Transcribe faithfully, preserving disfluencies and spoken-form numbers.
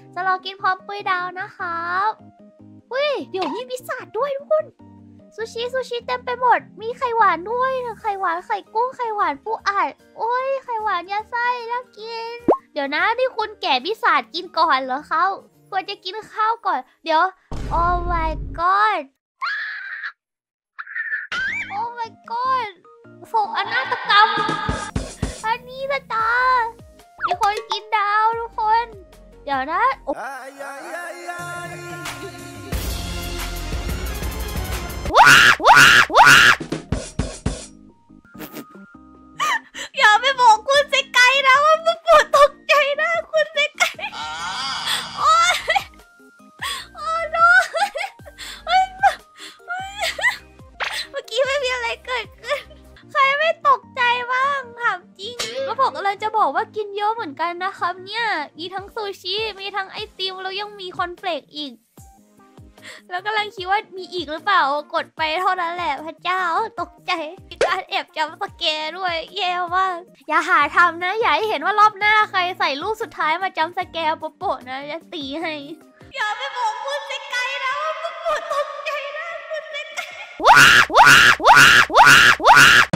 จะรอกินพร้อมปุ้ยดาวนะครับอุ้ยเดี๋ยวมีปีศาจด้วยทุกคนซูชิซูชิเต็มไปหมดมีไข่หวานด้วยไข่หวานไข่กุ้งไข่หวานปูอัดโอ้ยไข่หวานยาไส้น่ากินเดี๋ยวนะที่คุณแก่ปีศาจกินก่อนเหรอเขาควรจะกินข้าวก่อนเดี๋ยวโอ้ my god โอ้ my god โศกอนาตกรรมอันนี้ละจ้ามีคนกินดาวทุกคนเดี๋ยวนะว้าว้าว้าอย่าไปบอกคุณเซไกนะว่าปุ๊บปุ๊บตกใจนะคุณเซไกโอ้ยโอ้โน้เมื่อกี้ไม่มีอะไรเกิดขึ้นใครไม่ตกใจบ้างถามจริงก็บอกอะไรจะบอกว่ากินเยอะเหมือนกันนะครับเนี่ยมีทั้งซูชิมีทั้งไอติมแล้วยังมีคอนเฟลกอีกแล้วกำลังคิดว่ามีอีกหรือเปล่ากดไปเท่านั้นแหละพระเจ้าตกใจการแอบจำสแกร์ด้วยแย่มากอย่าหาทำนะอย่าให้เห็นว่ารอบหน้าใครใส่รูปสุดท้ายมาจำสแกร์โปะๆนะจะตีให้อย่าไปบอกคุณเซไกนะว่าปุ๊บตกใจนะคุณเซไกว้าว้าว้าว้าว้า